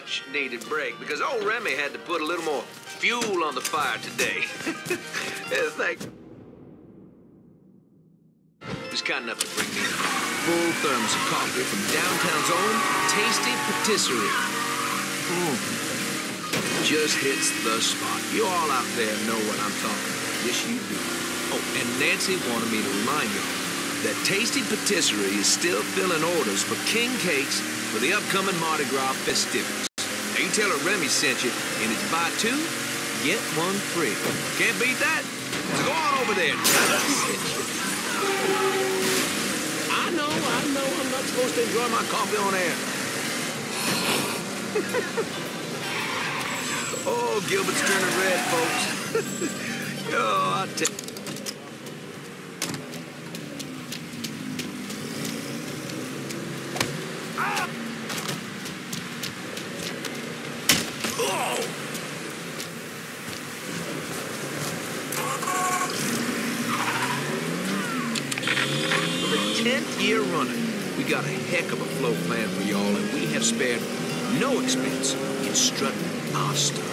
much needed break because old Remy had to put a little more fuel on the fire today. Yeah, thank you. He was kind enough to bring me a full thermos of coffee from downtown's own Tasty Patisserie. Just hits the spot. You all out there know what I'm talking about. Yes, you do. Oh, and Nancy wanted me to remind you that Tasty Patisserie is still filling orders for king cakes for the upcoming Mardi Gras festivities. Now, you tell her Remy sent you, and it's buy two, get one free. Can't beat that? So go on over there and tell her. I know, I'm not supposed to enjoy my coffee on air. Oh, Gilbert's turning red, folks. Oh, I tell you. For the 10th year running, we got a heck of a flow plan for y'all, and we have spared no expense in strutting our stuff.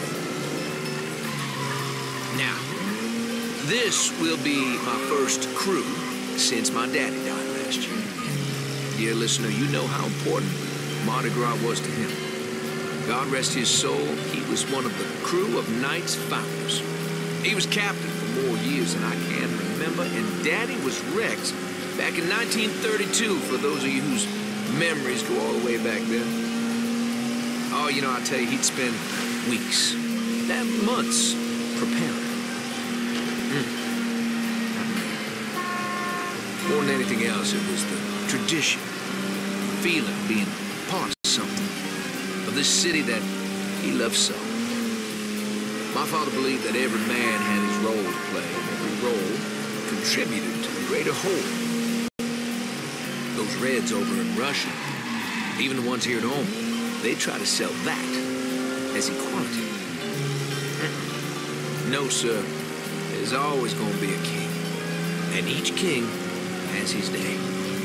Now, this will be my first crew since my daddy died last year. Dear listener, you know how important Mardi Gras was to him. God rest his soul, he was one of the crew of Knight's founders. He was captain for more years than I can remember, and Daddy was Rex back in 1932, for those of you whose memories go all the way back then. Oh, you know, I tell you, he'd spend weeks, months, preparing. More than anything else, it was the tradition, feeling, being part of something, of this city that he loved so. My father believed that every man had his role to play, and every role contributed to the greater whole. Those Reds over in Russia, even the ones here at home, they try to sell that as equality. No, sir. There's always going to be a king. And each king has his day.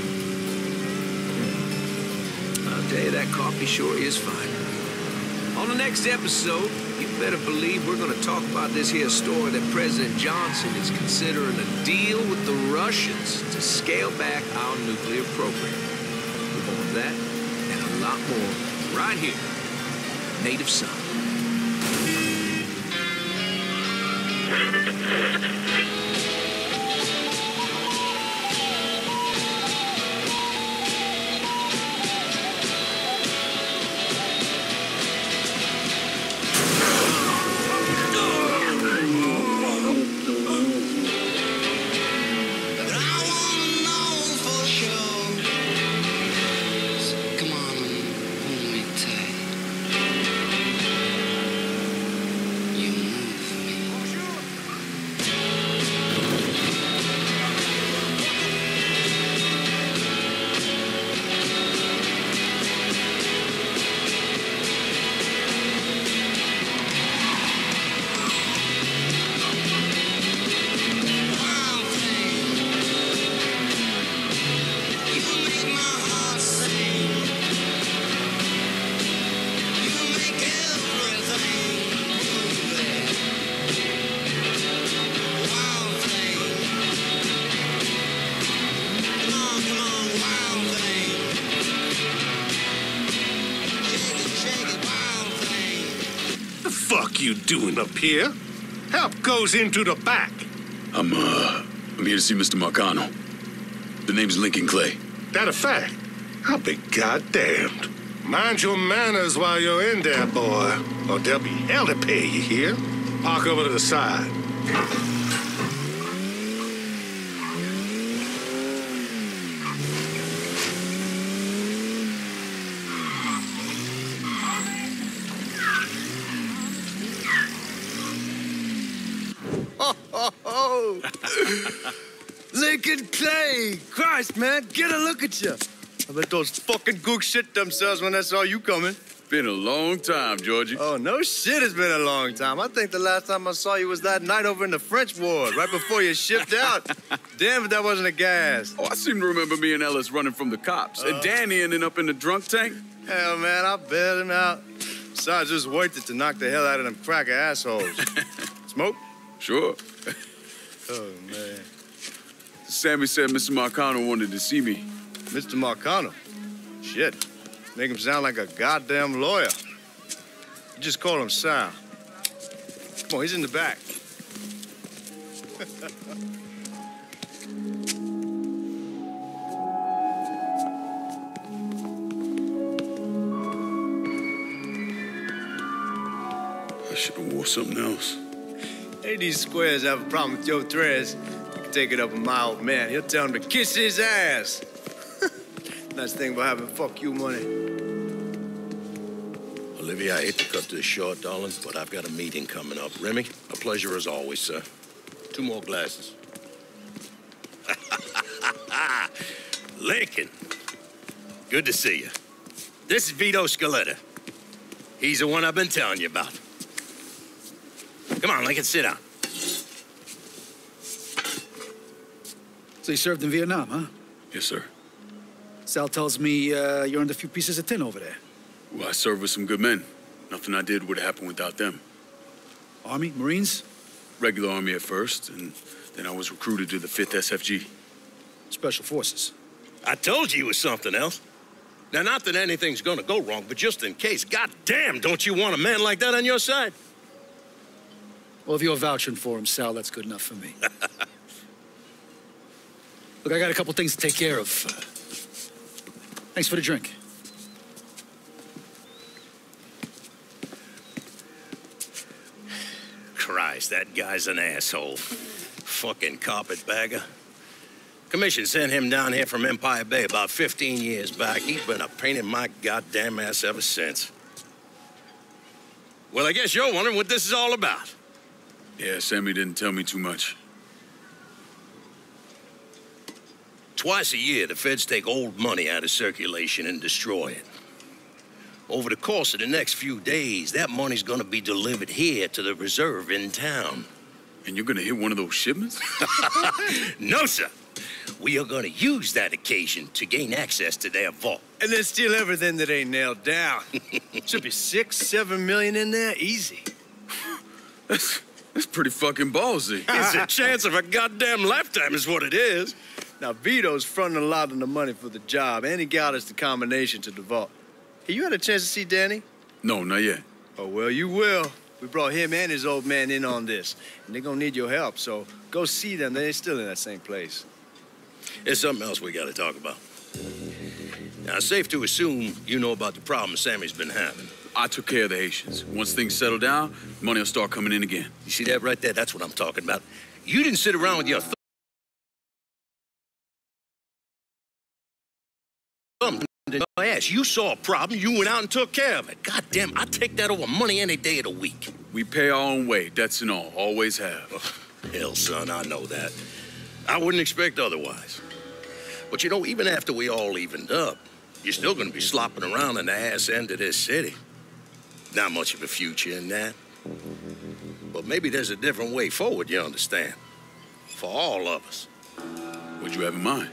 I'll tell you, that coffee sure is fine. On the next episode, you better believe we're going to talk about this here story that President Johnson is considering a deal with the Russians to scale back our nuclear program. More of that and a lot more right here, Native Son. You doing up here? Help goes into the back. I'm here to see Mr. Marcano. The name's Lincoln Clay. That a fact? I'll be goddamned. Mind your manners while you're in there, boy, or there'll be hell to pay, you hear? Park over to the side. Lincoln Clay! Christ, man, get a look at you. I bet those fucking gooks shit themselves when they saw you coming. Been a long time, Georgie. Oh, no shit, it's been a long time. I think the last time I saw you was that night over in the French ward, right before you shipped out. Damn if that wasn't a gas. Oh, I seem to remember me and Ellis running from the cops. And Danny ending up in the drunk tank. Hell, man, I bailed him out. Besides, it's worth it to knock the hell out of them cracker assholes. Smoke? Sure. Oh, man. Sammy said Mr. Marcano wanted to see me. Mr. Marcano? Shit. Make him sound like a goddamn lawyer. You just call him Sal. Come on, he's in the back. I should have wore something else. Hey, these squares have a problem with your threads. You can take it up with my old man. He'll tell him to kiss his ass. Nice thing about having fuck you money. Olivia, I hate to cut this short, darling, but I've got a meeting coming up. Remy, a pleasure as always, sir. 2 more glasses. Lincoln, good to see you. This is Vito Scaletta. He's the one I've been telling you about. Come on, Lincoln, sit down. So you served in Vietnam, huh? Yes, sir. Sal tells me you earned a few pieces of tin over there. Well, I served with some good men. Nothing I did would have happened without them. Army? Marines? Regular Army at first, and then I was recruited to the 5th SFG. Special Forces. I told you it was something else. Now, not that anything's gonna go wrong, but just in case, goddamn, don't you want a man like that on your side? Well, if you're vouching for him, Sal, that's good enough for me. Look, I got a couple things to take care of. Thanks for the drink. Christ, that guy's an asshole. Fucking carpetbagger. Commission sent him down here from Empire Bay about 15 years back. He's been a pain in my goddamn ass ever since. Well, I guess you're wondering what this is all about. Yeah, Sammy didn't tell me too much. Twice a year, the feds take old money out of circulation and destroy it. Over the course of the next few days, that money's gonna be delivered here to the reserve in town. And you're gonna hit one of those shipments? No, sir. We are gonna use that occasion to gain access to their vault. And then steal everything that ain't nailed down. Should be 6, 7 million in there, easy. That's pretty fucking ballsy. It's a chance of a goddamn lifetime is what it is. Now, Vito's fronting a lot of the money for the job, and he got us the combination to the vault. Hey, you had a chance to see Danny? No, not yet. Oh, well, you will. We brought him and his old man in on this, and they're gonna need your help, so go see them. They're still in that same place. There's something else we gotta talk about. Now, it's safe to assume you know about the problem Sammy's been having. I took care of the Haitians. Once things settle down, money will start coming in again. You see that right there? That's what I'm talking about. You didn't sit around with your thumb in your ass. You saw a problem, you went out and took care of it. Goddamn, I'd take that over money any day of the week. We pay our own way, debts and all. Always have. Oh, hell, son, I know that. I wouldn't expect otherwise. But you know, even after we all evened up, you're still gonna be slopping around in the ass end of this city. Not much of a future in that. But maybe there's a different way forward, you understand? For all of us. What'd you have in mind?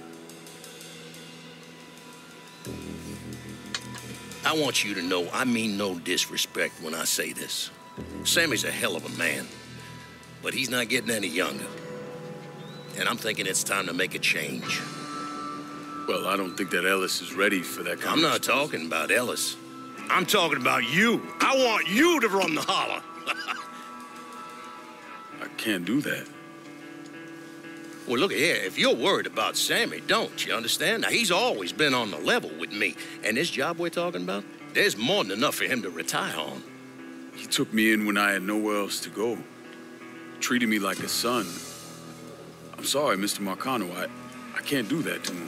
I want you to know I mean no disrespect when I say this. Sammy's a hell of a man, but he's not getting any younger. And I'm thinking it's time to make a change. Well, I don't think that Ellis is ready for that kind I'm not talking about Ellis. I'm talking about you. I want you to run the holler. I can't do that. Well, look here, if you're worried about Sammy, don't, you understand? Now, he's always been on the level with me. And this job we're talking about, there's more than enough for him to retire on. He took me in when I had nowhere else to go. Treated me like a son. I'm sorry, Mr. Marcano. I can't do that to him.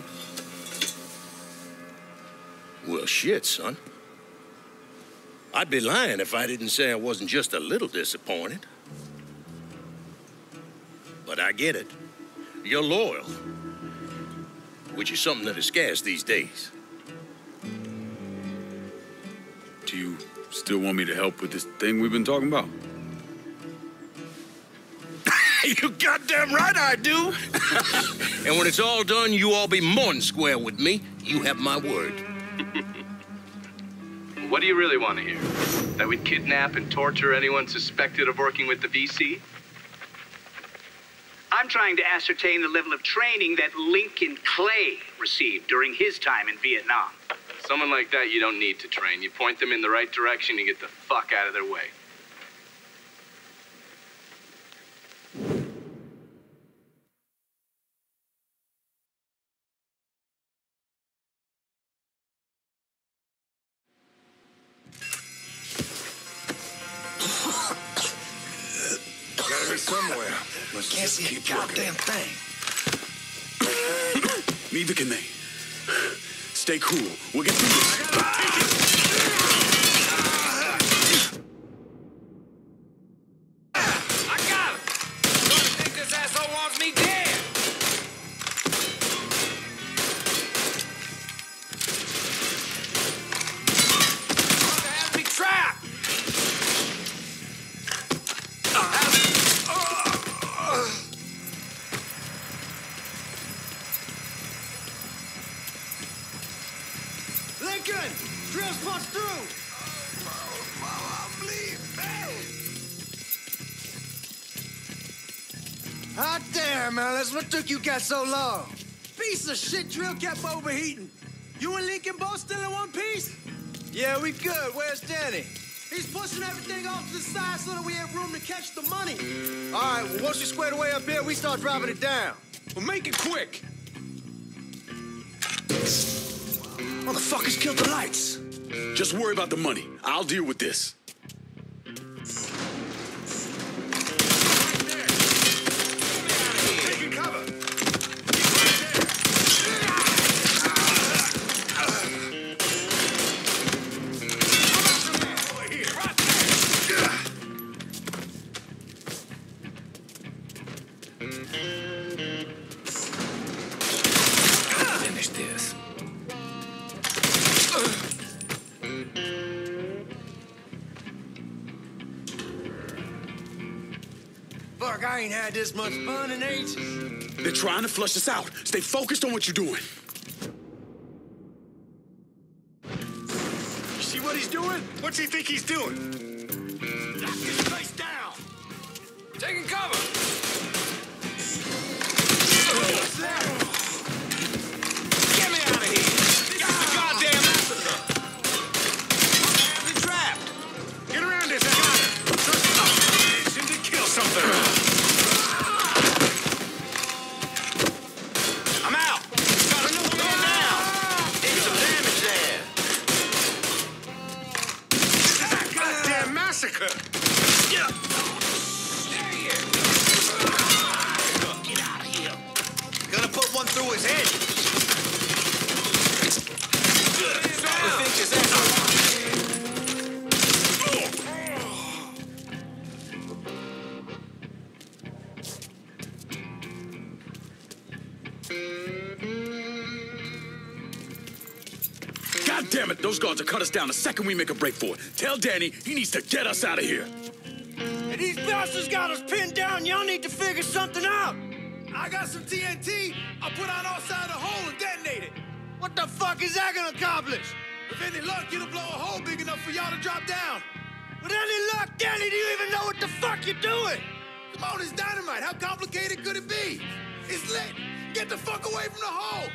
Well, shit, son. I'd be lying if I didn't say I wasn't just a little disappointed. But I get it. You're loyal, which is something that is scarce these days. Do you still want me to help with this thing we've been talking about? You goddamn right I do. And when it's all done, you all be more than square with me. You have my word. What do you really want to hear? That we'd kidnap and torture anyone suspected of working with the VC? I'm trying to ascertain the level of training that Lincoln Clay received during his time in Vietnam. Someone like that you don't need to train. You point them in the right direction and get the fuck out of their way. Gotta be somewhere. Let's Can't just see a keep working. goddamn thing. Neither can they. Stay cool. We'll get through this. I got him! Gonna think this asshole wants me dead! Mother has me trapped! Lincoln! Drills punch through! Hot damn, Alice. What took you guys so long? Piece of shit drill kept overheating. You and Lincoln both still in one piece? Yeah, we good. Where's Danny? He's pushing everything off to the side so that we have room to catch the money. All right, well, once you squared away up here, we start dropping it down. Well, make it quick! Motherfuckers killed the lights. Just worry about the money. I'll deal with this. Taking cover. Finish this. Fuck, I ain't had this much fun in ages. They're trying to flush us out. Stay focused on what you're doing. You see what he's doing? What's he think he's doing? Lock this place down. Taking cover! What's that? Get me out of here! This is a goddamn massacre! Have me trapped! Get around this. I got it. Itching to kill something. I'm out! Got another man down! Did some damage there! This is a goddamn massacre. Get out of here! Gonna put one through his head. We think this asshole wants God damn it, those guards will cut us down the second we make a break for it. Tell Danny he needs to get us out of here. Hey, these bastards got us pinned down. Y'all need to figure something out. I got some TNT. I'll put on outside the hole and detonate it. What the fuck is that gonna accomplish? If any luck, it'll blow a hole big enough for y'all to drop down. With any luck, Danny, do you even know what the fuck you're doing? Come on, it's dynamite. How complicated could it be? It's lit. Get the fuck away from the hole.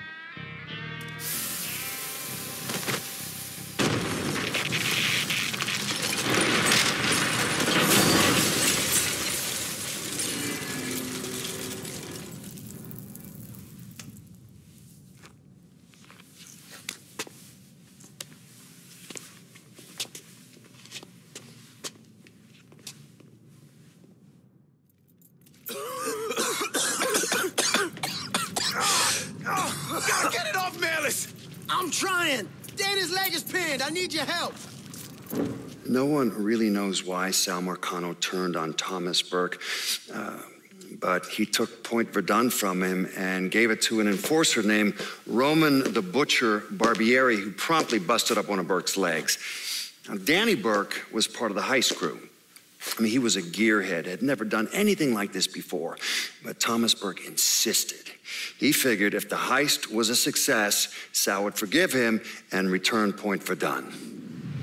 Gotta get it off, Melis! I'm trying. Danny's leg is pinned. I need your help. No one really knows why Sal Marcano turned on Thomas Burke, but he took Point Verdun from him and gave it to an enforcer named Roman the Butcher Barbieri, who promptly busted up one of Burke's legs. Now, Danny Burke was part of the heist crew. I mean, he was a gearhead, had never done anything like this before, but Thomas Burke insisted. He figured if the heist was a success, Sal would forgive him and return Point Verdun.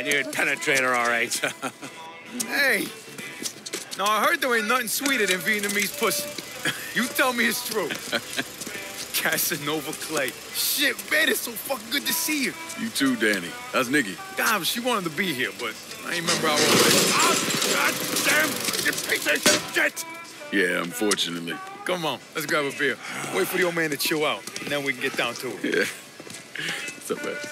you're a penetrator, all right. Hey, now I heard there ain't nothing sweeter than Vietnamese pussy. You tell me it's true. Casanova Clay. Shit, man, it's so fucking good to see you. You too, Danny. That's Nikki. God, she wanted to be here, but I ain't remember how old it is. Oh, God damn, you piece of shit! Yeah, unfortunately. Come on, let's grab a beer. Wait for the old man to chill out, and then we can get down to it. Yeah. What's up, man?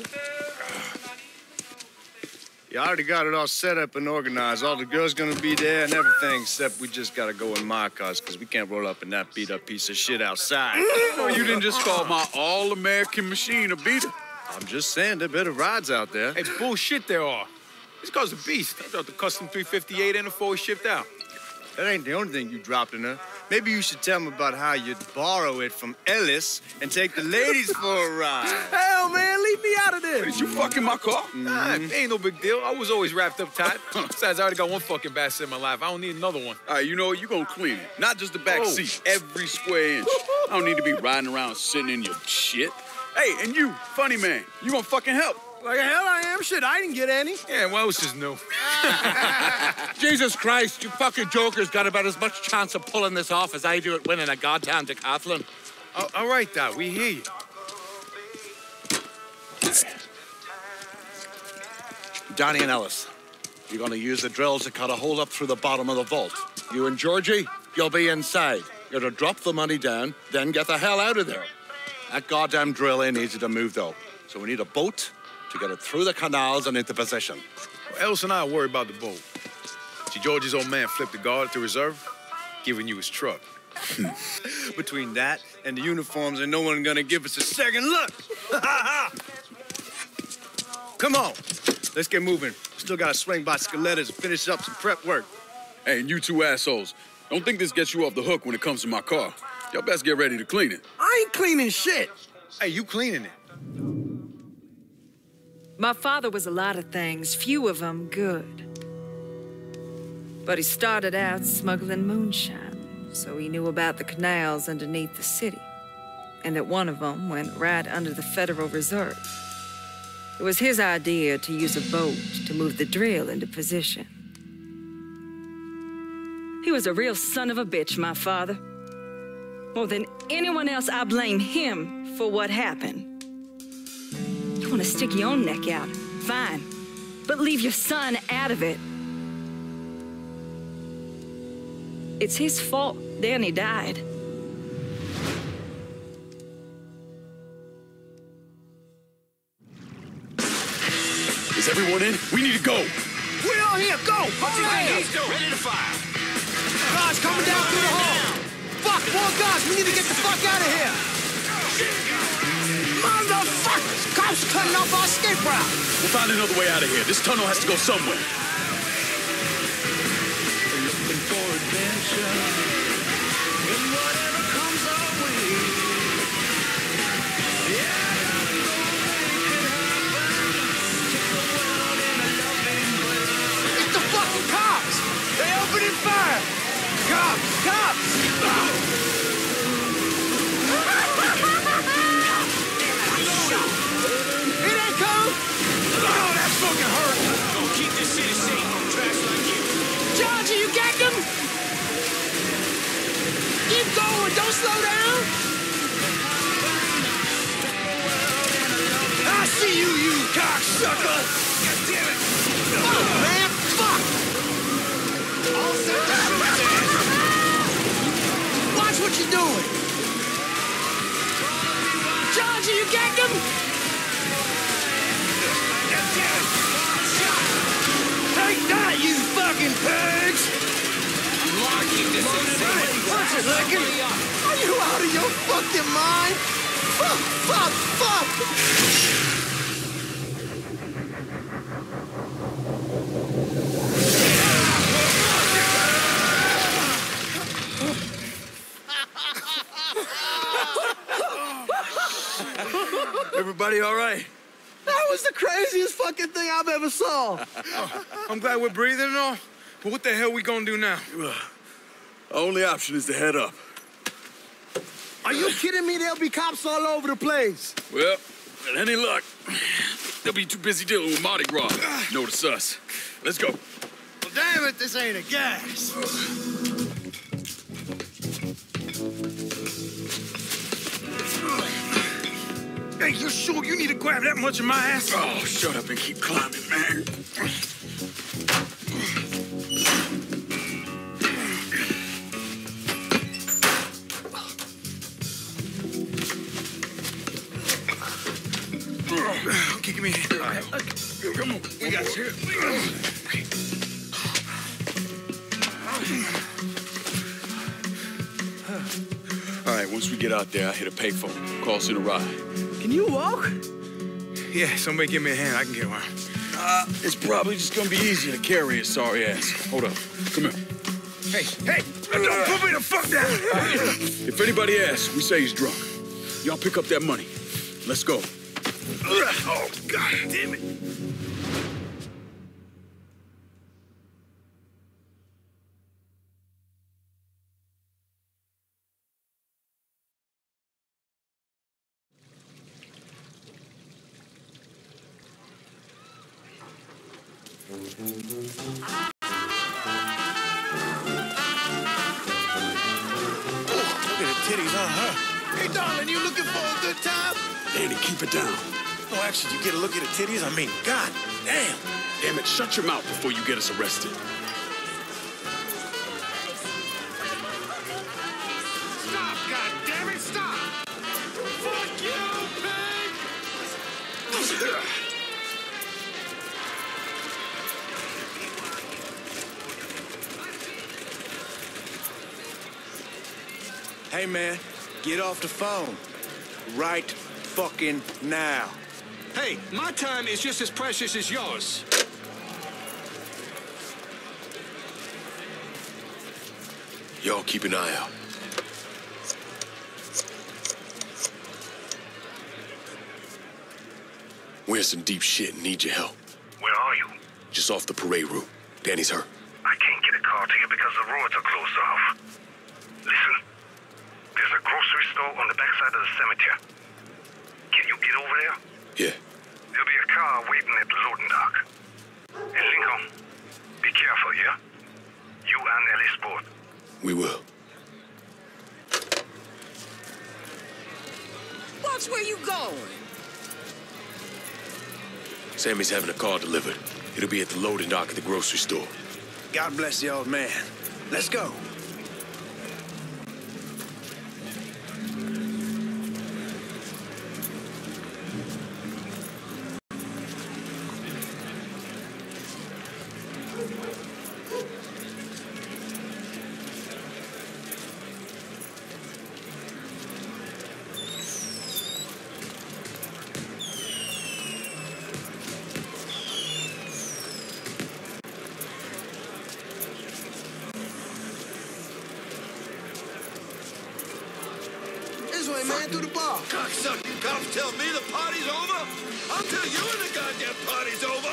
You already got it all set up and organized. All the girls gonna be there and everything, except we just gotta go in my cars, because we can't roll up in that beat-up piece of shit outside. Oh, you didn't just call my all-American machine a beater. I'm just saying, there are better rides out there. Hey, bullshit there are. This car's a beast. I dropped the custom 358 in before we shipped out. That ain't the only thing you dropped in her. Maybe you should tell me about how you'd borrow it from Ellis and take the ladies for a ride. Hell, man, leave me out of this. Did you fucking my car? Nah, ain't no big deal. I was always wrapped up tight. Besides, I already got one fucking bastard in my life. I don't need another one. All right, you know what? You gonna clean it. Not just the back seat, every square inch. I don't need to be riding around sitting in your shit. Hey, and you, funny man, you gonna fucking help. Like hell I am. Shit, I didn't get any. Yeah, what else is new? Jesus Christ, you fucking jokers got about as much chance of pulling this off as I do at winning a goddamn decathlon. All right, Doc, we hear you. Donnie and Ellis, you're gonna use the drills to cut a hole up through the bottom of the vault. You and Georgie, you'll be inside. You're to drop the money down, then get the hell out of there. That goddamn drill ain't easy to move, though. So we need a boat to get it through the canals and into position. Well, Ellis and I are worried about the boat. See, George's old man flipped the guard at the reserve, giving you his truck. Between that and the uniforms, ain't no one gonna give us a second look. Come on, let's get moving. Still gotta swing by Skelettas and finish up some prep work. Hey, and you two assholes, don't think this gets you off the hook when it comes to my car. Y'all best get ready to clean it. I ain't cleaning shit. Hey, you cleaning it. My father was a lot of things, few of them good. But he started out smuggling moonshine, so he knew about the canals underneath the city, and that one of them went right under the Federal Reserve. It was his idea to use a boat to move the drill into position. He was a real son of a bitch, my father. More than anyone else, I blame him for what happened. You want to stick your own neck out, fine. But leave your son out of it. It's his fault Danny died. Is everyone in? We need to go. We're all here, go! Ready to fire. Guards coming down through the hall. Fuck, more guards, we need to get the fuck out of here. Motherfuckers! Cops cutting off our escape route! We'll find another way out of here. This tunnel has to go somewhere. Looking for adventure and whatever comes our way. Yeah, I don't know when it could happen. Take the world in a loving embrace. Get the fucking cops! They opening fire! Cops! Cops! It ain't cold! Oh, that fucking hurt! Gonna keep this city safe on tracks like you. Georgie, you got them? Keep going, don't slow down! I see you, you cocksucker! God damn it! Oh, man, fuck! All set to shoot. Watch what you're doing! Georgie, you got them? God damn it! Take that, you fucking pigs! Keep this city safe. Watch it, Lincoln! Are you out of your fucking mind? Fuck, fuck, fuck! Everybody all right? That was the craziest fucking thing I've ever saw. I'm glad we're breathing and all, but what the hell we gonna do now? Only option is to head up. Are you kidding me? There'll be cops all over the place. Well, with any luck, They'll be too busy dealing with Mardi Gras. Notice us. Let's go. Well, damn it, this ain't a gas. Hey, you sure you need to grab that much of my ass? Oh, shut up and keep climbing, man. Okay, give me a hand. All right. Come on, we got you. All right, once we get out there, I hit a payphone. Call us in a ride. Can you walk? Yeah, somebody give me a hand. I can get one. It's probably just gonna be easier to carry his sorry ass. Hold up. Come here. Hey, don't put me the fuck down. If anybody asks, we say he's drunk. Y'all pick up that money. Let's go. Oh, God damn it. Look at the titties on her. Hey, darling, you looking for a good time? Danny, keep it down. No, actually, you get a look at the titties? I mean, God damn. Damn it, shut your mouth before you get us arrested. Stop, goddammit, stop! Fuck you, pig! Hey, man, get off the phone. Right fucking now. Hey, my time is just as precious as yours. Y'all keep an eye out. We're in some deep shit and need your help. Where are you? Just off the parade route. Danny's hurt. I can't get a car to you because the roads are closed off. Listen, there's a grocery store on the backside of the cemetery. Can you get over there? Yeah. There'll be a car waiting at the loading dock. And Lincoln, be careful, yeah? You and Ellie Sport. We will. Watch where you going. Sammy's having a car delivered. It'll be at the loading dock at the grocery store. God bless the old man. Let's go. This way, man, through the bar. Cocksucking cops tell me the party's over? I'll tell you when the goddamn party's over.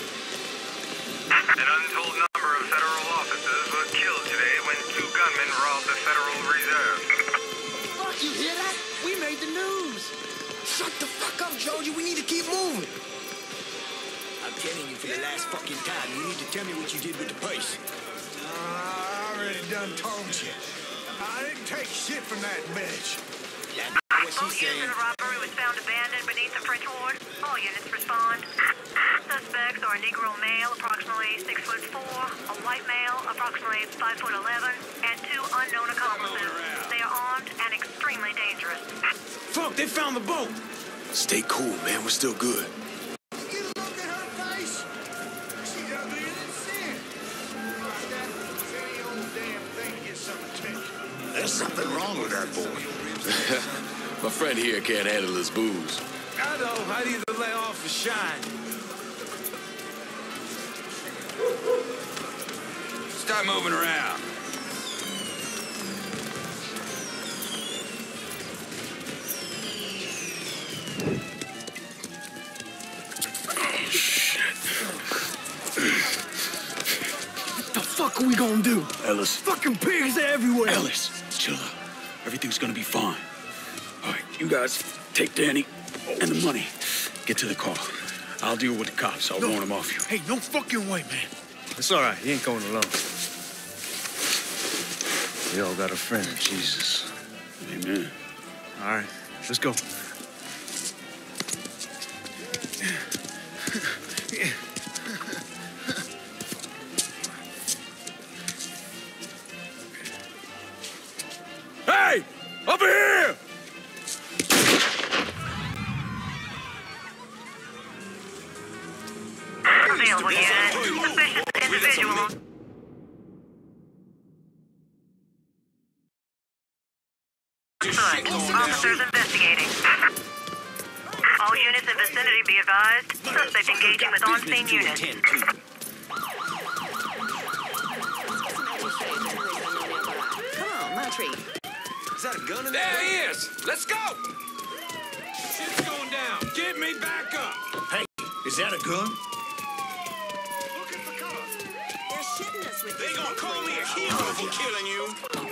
An untold number of federal officers were killed today when 2 gunmen robbed the Federal Reserve. Fuck, you hear that? We made the news. Shut the fuck up, Georgie. We need to keep moving. I'm telling you for the last fucking time, you need to tell me what you did with the purse. I already done told you. I didn't take shit from that bitch. Yeah, I know what Boat she's unit saying. of robbery was found abandoned beneath the French Ward. All units respond. Suspects are a Negro male, approximately 6'4", a white male, approximately 5'11", and 2 unknown accomplices. They are armed and extremely dangerous. Fuck, they found the boat. Stay cool, man. We're still good. You look at her face. She's uglier than sin. Like that, any old damn thing gets some attention. There's something wrong with that boy. My friend here can't handle his booze. I know. I'd either lay off or shine. Start moving around. Oh, shit. What the fuck are we gonna do? Ellis. Fucking pigs everywhere. Ellis, chill out. Everything's gonna be fine. All right, you guys take Danny and the money. Get to the car. I'll deal with the cops. I'll warn them off you. Hey, no fucking way, man. It's all right. He ain't going alone. We all got a friend in Jesus. Amen. All right, let's go. Hey! Over here! Available unit. Suspicious individual. Foot. Officers investigating. All units in vicinity be advised. Suspect engaging with on-scene unit. Come on, my treat. Is that a gun in there? There he is! Let's go! Shit's going down. Get me back up! Hey, is that a gun? They're shitting us with They gonna call me a hero for killing you.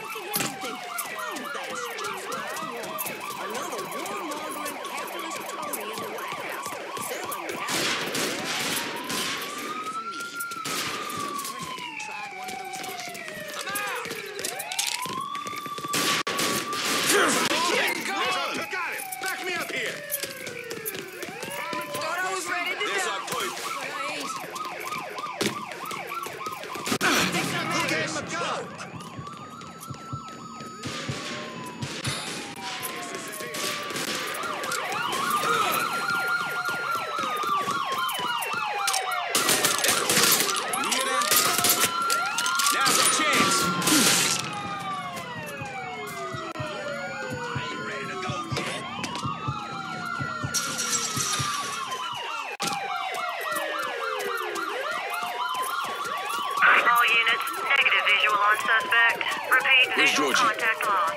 Another warmongering capitalist Tory in the White House. Selling me out. Tried one of those dishes. I'm out! Got him! Back me up here! Thought I was ready to There's die. our point. Who gave him a gun? You hear that? Now's our chance. I ain't ready to go yet. All units, negative visual on suspect. Repeat, Where's visual Georgie? contact lost.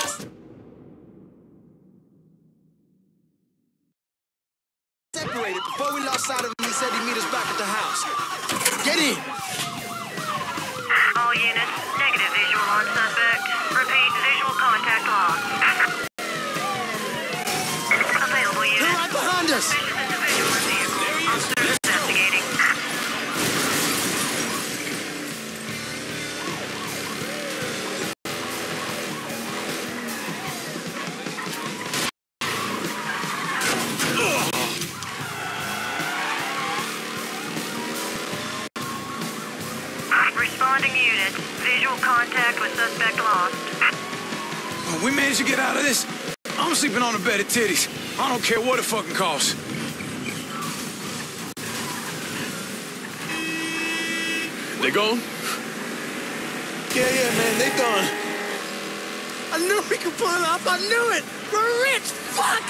Separated before we lost sight of him. He said he'd meet us back at the house. Get in. All units, negative visual on suspect. Repeat, visual contact lost. Available They're units. right behind us. Suspicious individual in vehicle. Officers investigating. Responding units. Visual contact with suspect lost. We managed to get out of this. I'm sleeping on a bed of titties. I don't care what it fucking costs. They gone? Yeah, man, they gone. I knew we could pull it off. I knew it. We're rich. Fuck.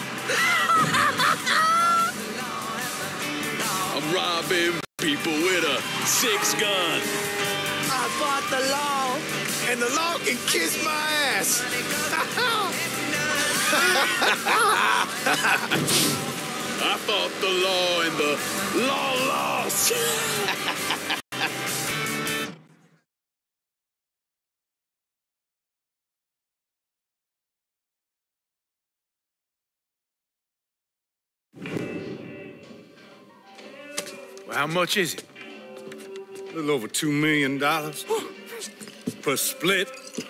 I'm robbing people with a 6-gun. I fought the law, and the law can kiss my ass. I fought the law and the law lost. Well, how much is it? A little over $2 million per split.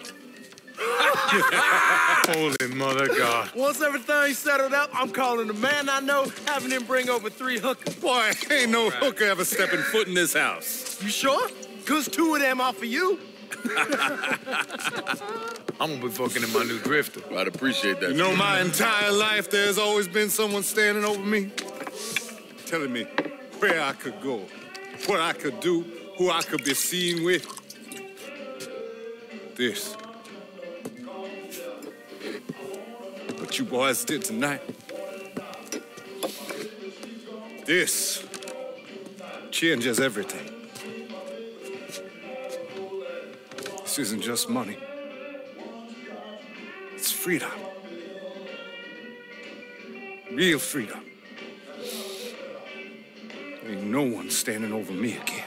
Holy mother God. Once everything's settled up, I'm calling the man I know, having him bring over 3 hookers. Boy, ain't no hooker ever stepping foot in this house. You sure? 'Cause 2 of them are for you. I'm gonna be fucking in my new drifter. I'd appreciate that. You know, my entire life, there's always been someone standing over me, telling me where I could go, what I could do, who I could be seen with. This. What you boys did tonight. This changes everything. This isn't just money. It's freedom. Real freedom. Ain't no one standing over me again.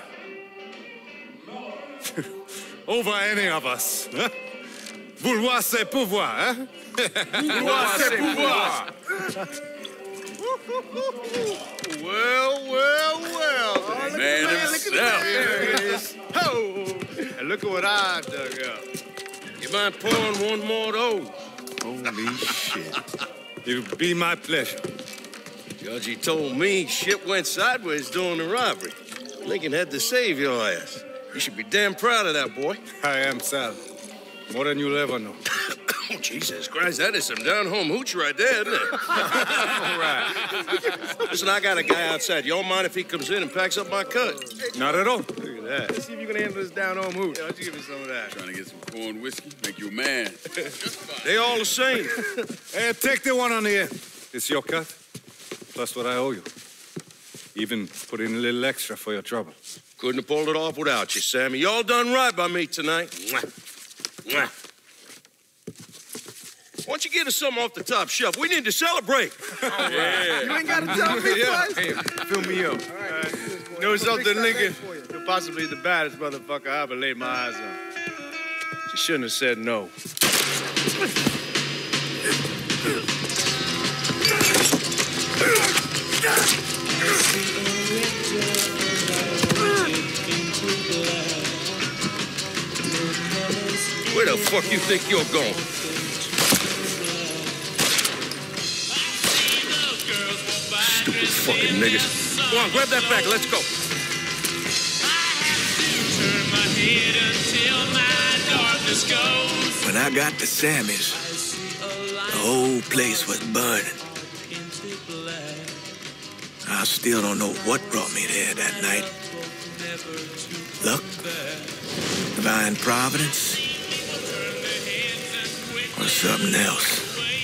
Over any of us. Huh? Vouloir c'est pouvoir, hein? Vouloir c'est pouvoir. Well. Man himself. There it is. Oh, and look at what I dug up. You mind pouring one more of those? Holy shit. It'll be my pleasure. Judge, he told me shit went sideways during the robbery. Lincoln had to save your ass. You should be damn proud of that, boy. I am, Sal. More than you'll ever know. Oh, Jesus Christ, that is some down-home hooch right there, isn't it? All right. Listen, I got a guy outside. You don't mind if he comes in and packs up my cut? Not at all. Look at that. Let's see if you can handle this down-home hooch. Why don't you give me some of that? Trying to get some corn whiskey, make you a man. They all the same. Hey, take the one on the end. It's your cut, plus what I owe you. Even put in a little extra for your trouble. Couldn't have pulled it off without you, Sammy. You all done right by me tonight. Mwah. Mwah. Why don't you get us something off the top shelf? We need to celebrate. Yeah. You ain't got to tell me twice. Hey, fill me up. All right. Know something, Lincoln? You're possibly the baddest motherfucker I ever laid my eyes on. She shouldn't have said no. Where the fuck you think you're going? Stupid fucking niggas. Come on, grab that bag. Let's go. When I got to Sammy's, the whole place was burning. I still don't know what brought me there that night. Luck? Divine providence? Or something else?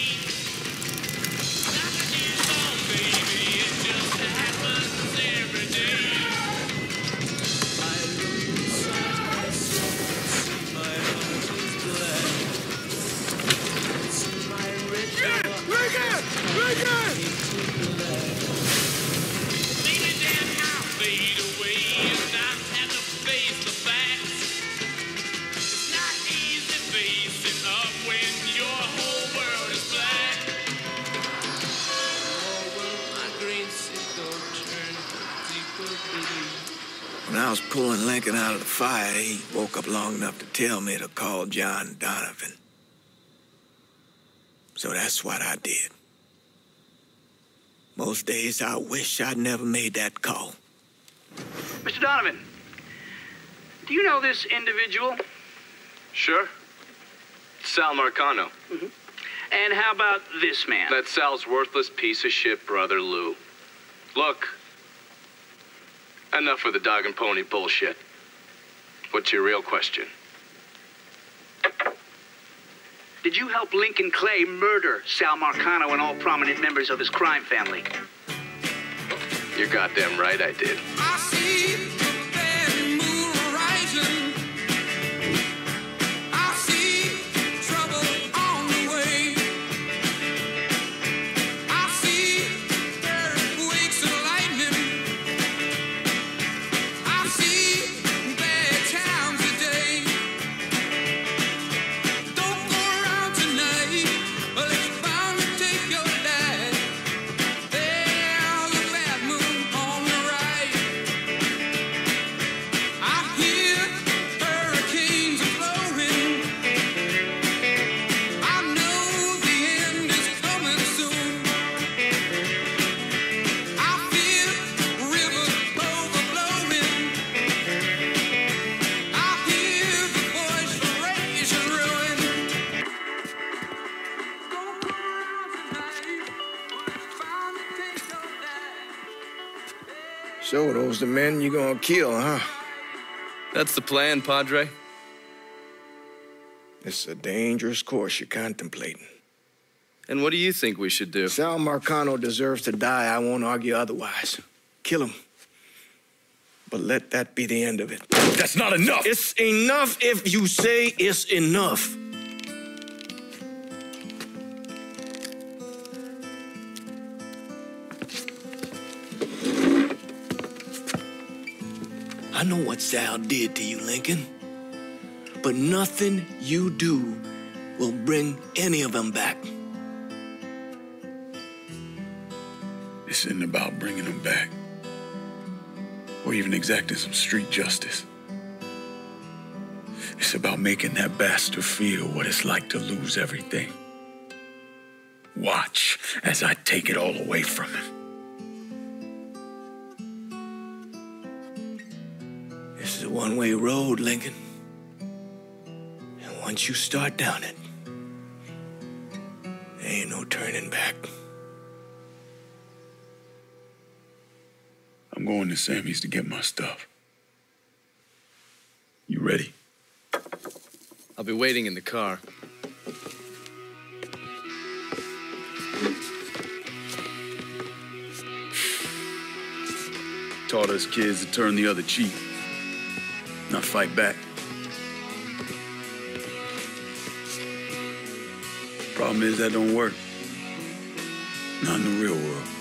When I was pulling Lincoln out of the fire, he woke up long enough to tell me to call John Donovan. So that's what I did. Most days I wish I'd never made that call. Mr. Donovan, do you know this individual? Sure. Sal Marcano. Mm-hmm. And how about this man? That's Sal's worthless piece of shit brother, Lou. Look, enough of the dog and pony bullshit. What's your real question? Did you help Lincoln Clay murder Sal Marcano and all prominent members of his crime family? You're goddamn right I did. I see the bad moon rising. I see trouble on the way. I see earthquakes and lightning. I see bad times today. Don't go around tonight, or it's bound to take your life. There's a bad moon on the right. I hear hurricanes are blowing. I know the end is coming soon. I feel rivers overflowing. I hear the voice of rage and ruin. Don't go around tonight, or it's bound to take your life. So those the men you gonna kill, huh? That's the plan, Padre. It's a dangerous course you're contemplating. And what do you think we should do? Sal Marcano deserves to die. I won't argue otherwise. Kill him. But let that be the end of it. That's not enough! It's enough if you say it's enough. I know what Sal did to you, Lincoln. But nothing you do will bring any of them back. This This isn't about bringing him back, or even exacting some street justice. It's about making that bastard feel what it's like to lose everything. Watch as I take it all away from him. This is a one-way road, Lincoln. And once you start down it, there ain't no turning back. I'm going to Sammy's to get my stuff. You ready? I'll be waiting in the car. Taught us kids to turn the other cheek, not fight back. Problem is that don't work. Not in the real world.